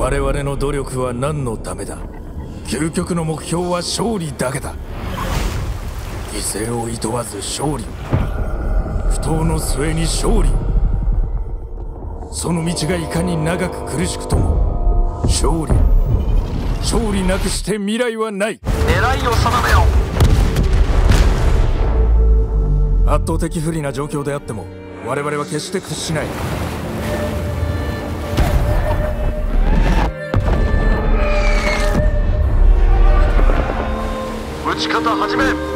我々の努力は何のためだ。究極の目標は勝利だけだ。犠牲をいとわず勝利、不闘の末に勝利。その道がいかに長く苦しくとも勝利なくして未来はない。 狙いを定めよ。 圧倒的不利な状況であっても我々は決して屈しない。 撃ち方始め。